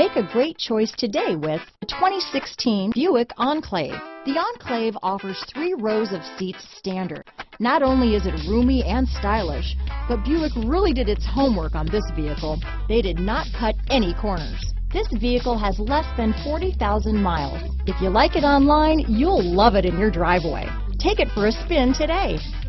Make a great choice today with the 2016 Buick Enclave. The Enclave offers 3 rows of seats standard. Not only is it roomy and stylish, but Buick really did its homework on this vehicle. They did not cut any corners. This vehicle has less than 40,000 miles. If you like it online, you'll love it in your driveway. Take it for a spin today.